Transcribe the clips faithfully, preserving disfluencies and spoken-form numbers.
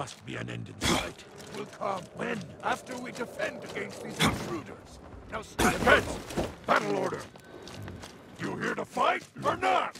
must be an end in sight. Will come. When? After we defend against these intruders. Now stand Defense! Battle order! You here to fight or not?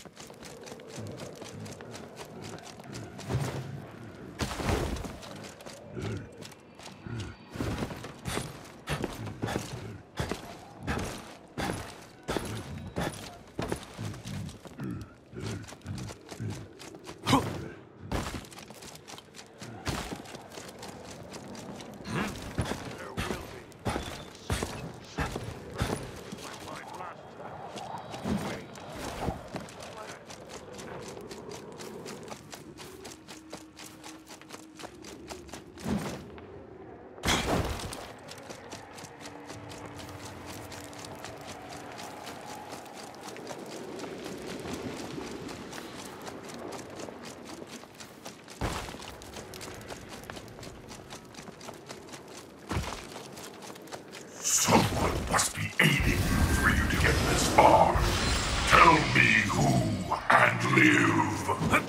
Someone must be aiding you for you to get this far. Tell me who and live.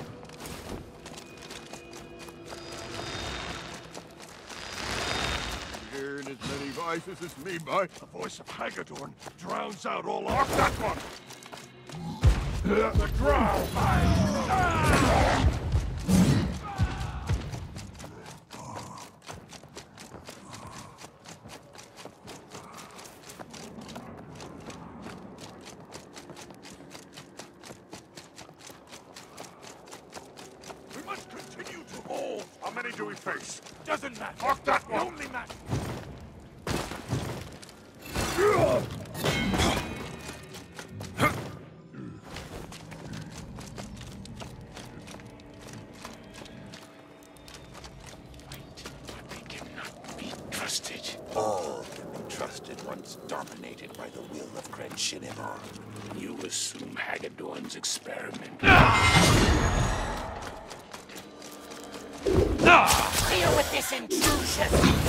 Hearing as many voices as me, boy. The voice of Hagedorn drowns out all off that one. The drow! Ah! We must continue to hold. How many do we face? Doesn't matter. Mark that one. It only matters. All can be trusted once dominated by the will of Crystalline. You assume Hagedorn's experiment. Deal with this intrusion!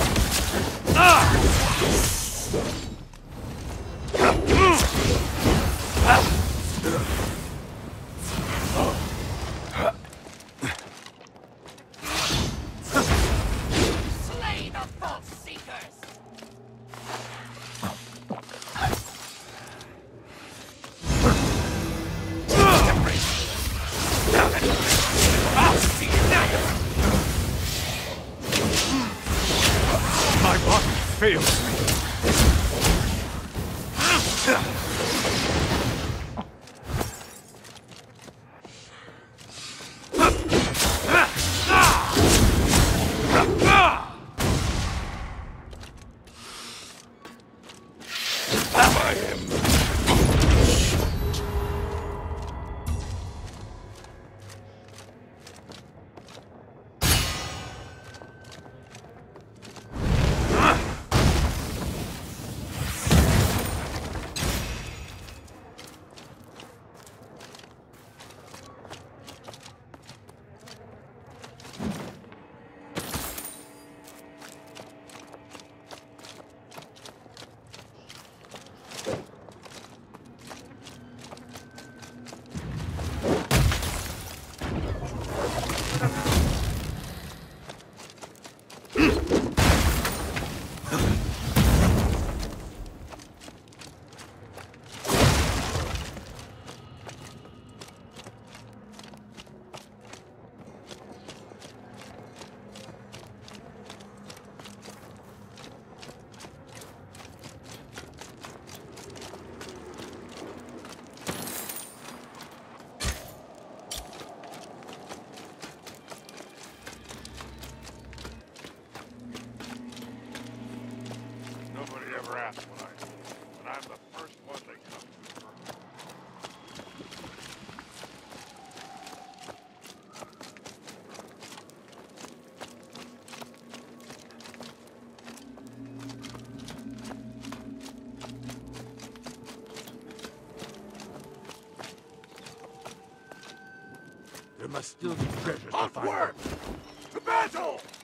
Slay the false seekers! My body fails me. I am Nobody ever asks what I do, but I'm the first one they come to first. There must still be treasure to find. Onward! To battle!